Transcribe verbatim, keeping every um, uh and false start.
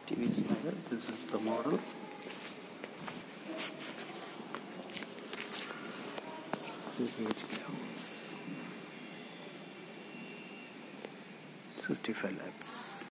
T Vs nagar. This is the model. sixty-five lakhs.